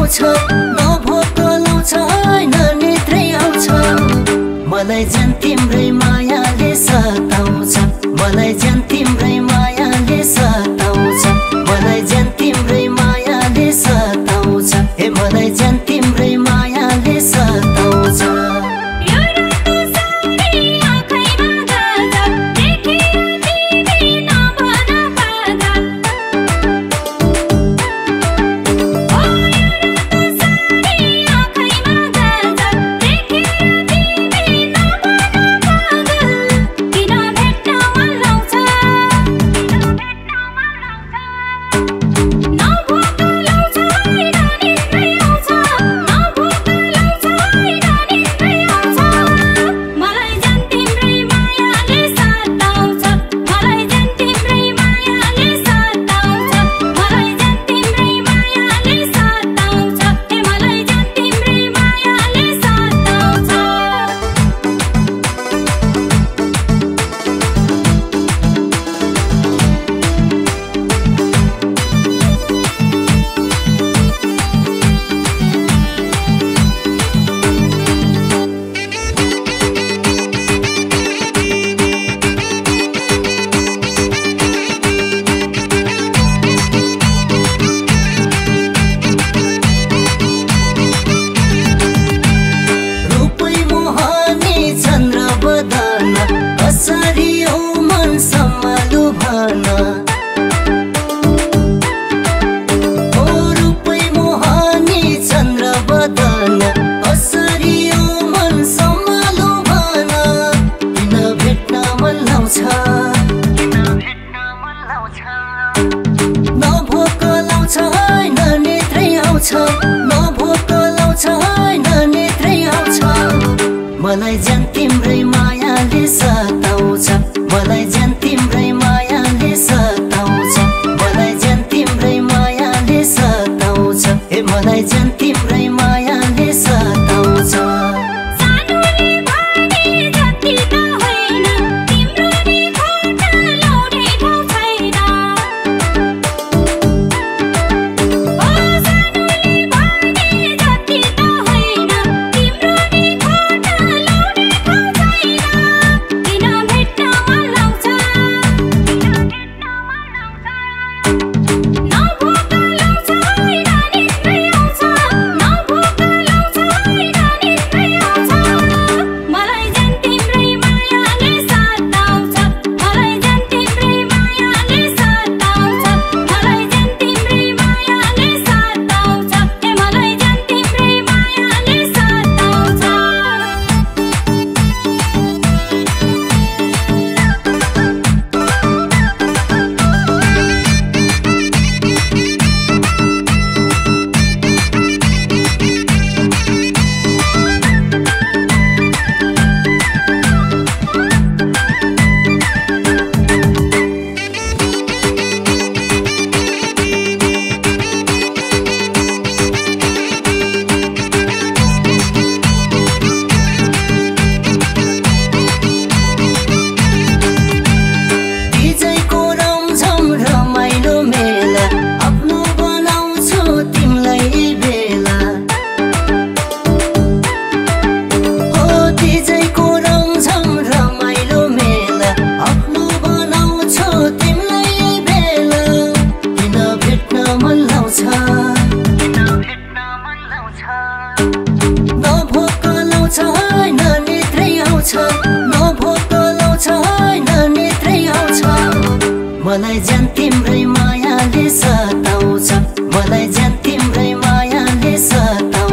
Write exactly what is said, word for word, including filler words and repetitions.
आउँछ नभोक लाउँछ हैन निद्रै आउँछ मलाई झन् तिम्रै मायाले सताउँछ मलाई झन् तिम्रै मायाले सताउँछ मलाई झन् तिम्रै मायाले सताउँछ हे मलाई झन् तिम्रै मायाले सताउँछ नभोक लाउँछ हैन निद्रै आउँछ नभोक लाउँछ हैन निद्रै आउँछ मलाई झन् तिम्रै मायाले सताउँछ मलाई झन् तिम्रै मायाले सताउँछ मलाई झन् तिम्रै मायाले सताउँछ हे मलाई झन् तिम्रै मायाले सताउँछ नभोक लाउँछ हैन निद्रै आउँछ नभोक लाउँछ हैन निद्रै आउँछ मलाई झन् तिम्रै मायाले सताउँछ मलाई झन् तिम्रै मायाले सताउँछ